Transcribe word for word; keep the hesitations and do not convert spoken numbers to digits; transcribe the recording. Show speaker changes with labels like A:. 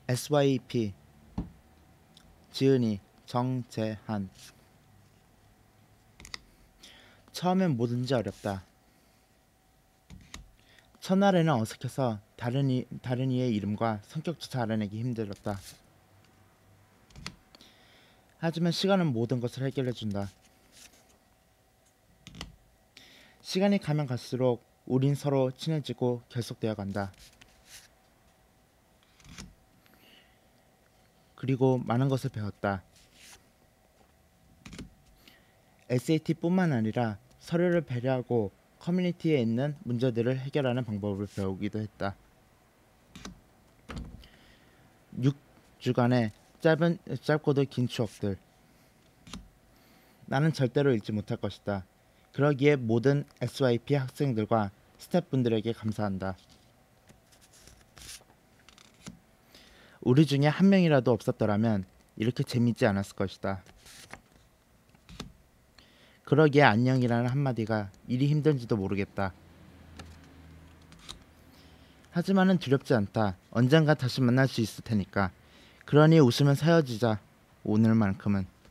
A: 에스와이피 지은이 정재한. 처음엔 뭐든지 어렵다. 첫날에는 어색해서 다른, 이, 다른 이의 이름과 성격조차 알아내기 힘들었다. 하지만 시간은 모든 것을 해결해준다. 시간이 가면 갈수록 우린 서로 친해지고 결속되어 간다. 그리고 많은 것을 배웠다. 에스에이티뿐만 아니라 서로를 배려하고 커뮤니티에 있는 문제들을 해결하는 방법을 배우기도 했다. 육 주간의 짧은, 짧고도 긴 추억들. 나는 절대로 잊지 못할 것이다. 그러기에 모든 에스와이피 학생들과 스태프분들에게 감사한다. 우리 중에 한 명이라도 없었더라면 이렇게 재밌지 않았을 것이다. 그러기에 안녕이라는 한마디가 이리 힘든지도 모르겠다. 하지만은 두렵지 않다. 언젠가 다시 만날 수 있을 테니까. 그러니 웃으면서 헤어지자. 오늘만큼은.